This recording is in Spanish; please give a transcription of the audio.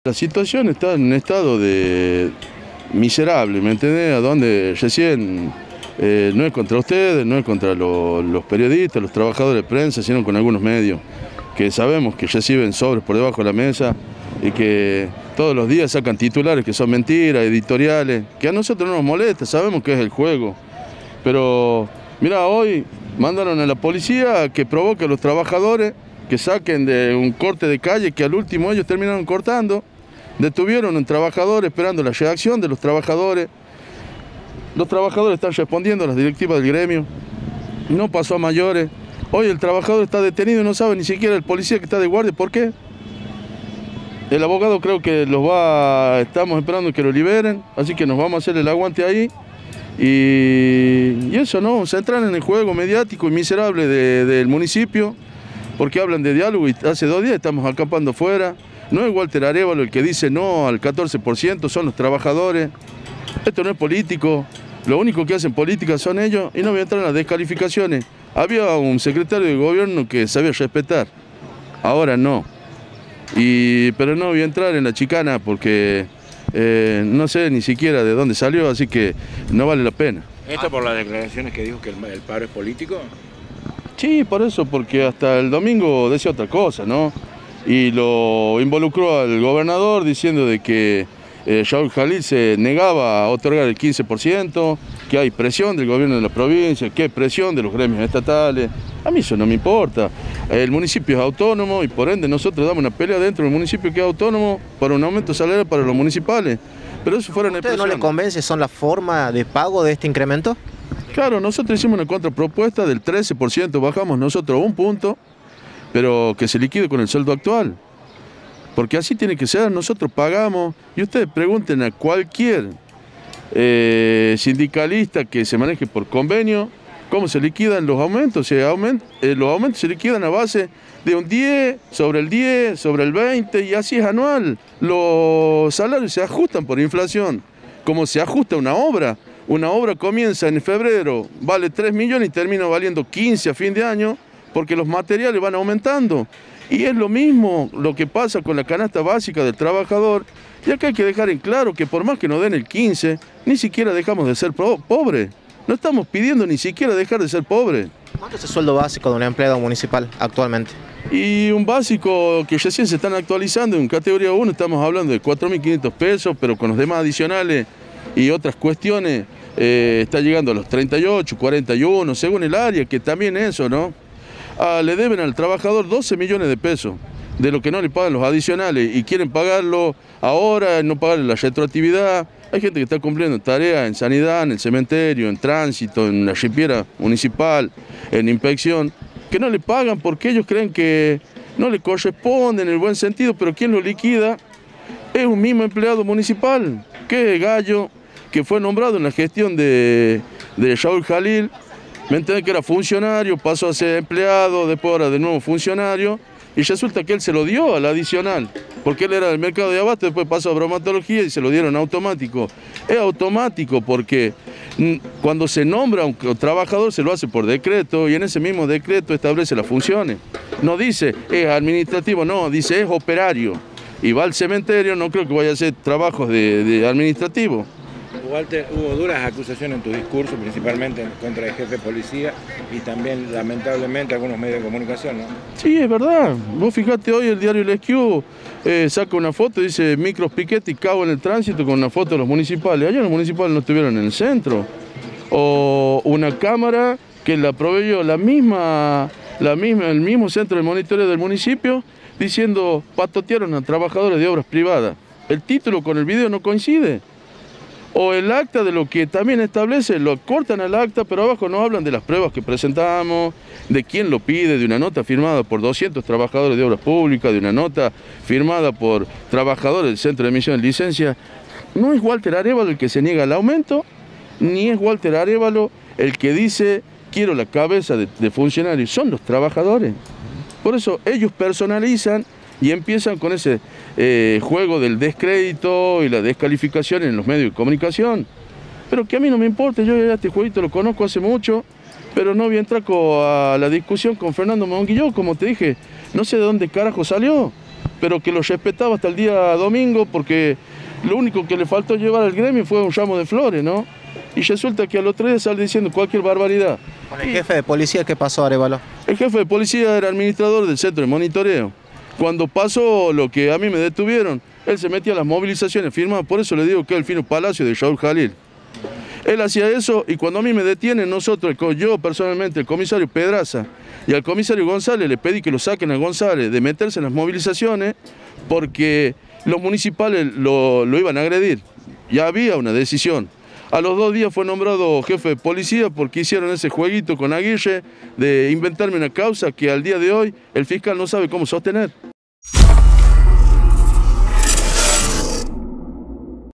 La situación está en un estado de miserable, ¿me entendés? A donde recién no es contra ustedes, no es contra los periodistas, los trabajadores de prensa, sino con algunos medios que sabemos que reciben sobres por debajo de la mesa y que todos los días sacan titulares que son mentiras, editoriales, que a nosotros no nos molesta, sabemos que es el juego. Pero, mirá, hoy mandaron a la policía que provoque a los trabajadores, que saquen de un corte de calle que al último ellos terminaron cortando. Detuvieron a un trabajador esperando la reacción de los trabajadores. Los trabajadores están respondiendo a las directivas del gremio. No pasó a mayores. Hoy el trabajador está detenido y no sabe ni siquiera el policía que está de guardia. ¿Por qué? El abogado creo que estamos esperando que lo liberen, así que nos vamos a hacer el aguante ahí. Y eso, ¿no? Se entran en el juego mediático y miserable del municipio, porque hablan de diálogo y hace 2 días estamos acampando fuera. No es Walter Arévalo el que dice no al 14%, son los trabajadores. Esto no es político, lo único que hacen política son ellos y no voy a entrar en las descalificaciones. Había un secretario de gobierno que sabía respetar, ahora no. Pero no voy a entrar en la chicana porque no sé ni siquiera de dónde salió, así que no vale la pena. ¿Esto por las declaraciones que dijo que el paro es político? Sí, por eso, porque hasta el domingo decía otra cosa, ¿no? Y lo involucró al gobernador diciendo de que Shaul Jalil se negaba a otorgar el 15%, que hay presión del gobierno de la provincia, que hay presión de los gremios estatales. A mí eso no me importa. El municipio es autónomo y por ende nosotros damos una pelea dentro del municipio que es autónomo para un aumento salarial para los municipales. Pero eso fuera ¿A usted no le convence son la forma de pago de este incremento? Claro, nosotros hicimos una contrapropuesta del 13%, bajamos nosotros 1 punto, pero que se liquide con el sueldo actual. Porque así tiene que ser, nosotros pagamos, y ustedes pregunten a cualquier sindicalista que se maneje por convenio, cómo se liquidan los aumentos. Los aumentos se liquidan a base de un 10, sobre el 10, sobre el 20, y así es anual. Los salarios se ajustan por inflación, como se ajusta una obra. Una obra comienza en febrero, vale 3 millones y termina valiendo 15 a fin de año, porque los materiales van aumentando. Y es lo mismo lo que pasa con la canasta básica del trabajador. Y acá hay que dejar en claro que por más que nos den el 15, ni siquiera dejamos de ser pobres. No estamos pidiendo ni siquiera dejar de ser pobres. ¿Cuánto es el sueldo básico de un empleado municipal actualmente? Y un básico que recién se están actualizando en categoría 1, estamos hablando de 4.500 pesos, pero con los demás adicionales y otras cuestiones, está llegando a los 38, 41, según el área, que también eso, ¿no? Le deben al trabajador 12 millones de pesos de lo que no le pagan los adicionales y quieren pagarlo ahora, no pagarle la retroactividad. Hay gente que está cumpliendo tareas en sanidad, en el cementerio, en tránsito, en la ripiera municipal, en inspección, que no le pagan porque ellos creen que no le corresponde en el buen sentido, pero quien lo liquida es un mismo empleado municipal, que es Gallo, que fue nombrado en la gestión de Shaul Jalil. Me enteré que era funcionario, pasó a ser empleado, después ahora de nuevo funcionario, y resulta que él se lo dio al adicional, porque él era del mercado de abasto, después pasó a bromatología y se lo dieron automático. Es automático porque cuando se nombra a un trabajador se lo hace por decreto y en ese mismo decreto establece las funciones. No dice es administrativo, no, dice es operario. Y va al cementerio, no creo que vaya a hacer trabajos de administrativo. Walter, hubo duras acusaciones en tu discurso, principalmente contra el jefe de policía y también, lamentablemente, algunos medios de comunicación, ¿no? Sí, es verdad. Vos fijate, hoy el diario El Esquivo saca una foto, dice micros piquete y cago en el tránsito con una foto de los municipales. Ayer los municipales no estuvieron en el centro. O una cámara que la proveyó el mismo centro de monitoreo del municipio, diciendo patotearon a trabajadores de obras privadas. El título con el video no coincide. O el acta de lo que también establece, lo cortan al acta, pero abajo no hablan de las pruebas que presentamos, de quién lo pide, de una nota firmada por 200 trabajadores de obras públicas, de una nota firmada por trabajadores del Centro de Emisión de Licencia. No es Walter Arévalo el que se niega al aumento, ni es Walter Arévalo el que dice quiero la cabeza de funcionarios, son los trabajadores. Por eso ellos personalizan y empiezan con ese juego del descrédito y la descalificación en los medios de comunicación. Pero que a mí no me importa, yo ya este jueguito lo conozco hace mucho, pero no voy a entrar a la discusión con Fernando Monguilló, como te dije, no sé de dónde carajo salió. pero que lo respetaba hasta el día domingo, porque lo único que le faltó llevar al gremio fue un ramo de flores, ¿no? Y resulta que al otro día sale diciendo cualquier barbaridad. ¿Con el jefe de policía qué pasó, Arévalo? El jefe de policía era administrador del centro de monitoreo. Cuando pasó lo que a mí me detuvieron, él se metía a las movilizaciones firmadas, por eso le digo que es el fino palacio de Raúl Jalil. Él hacía eso y cuando a mí me detienen nosotros, yo personalmente, el comisario Pedraza y al comisario González, le pedí que lo saquen a González de meterse en las movilizaciones porque los municipales lo iban a agredir. Ya había una decisión. A los 2 días fue nombrado jefe de policía porque hicieron ese jueguito con Aguirre de inventarme una causa que al día de hoy el fiscal no sabe cómo sostener.